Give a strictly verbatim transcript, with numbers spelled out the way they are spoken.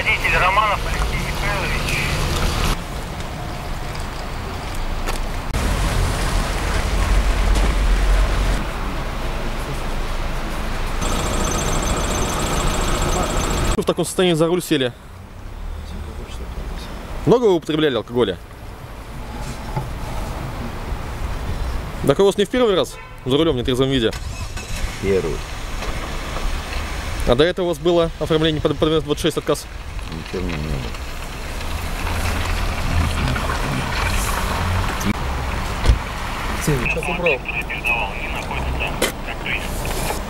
Водитель Романов Алексей Михайлович. В таком состоянии за руль сели? Много вы употребляли алкоголя? Так у вас не в первый раз за рулем в нетрезвом виде? Первый. А до этого у вас было оформление под предмет двадцать шесть отказ? Ничего не было. Сейчас убрал. Не находится на крыше.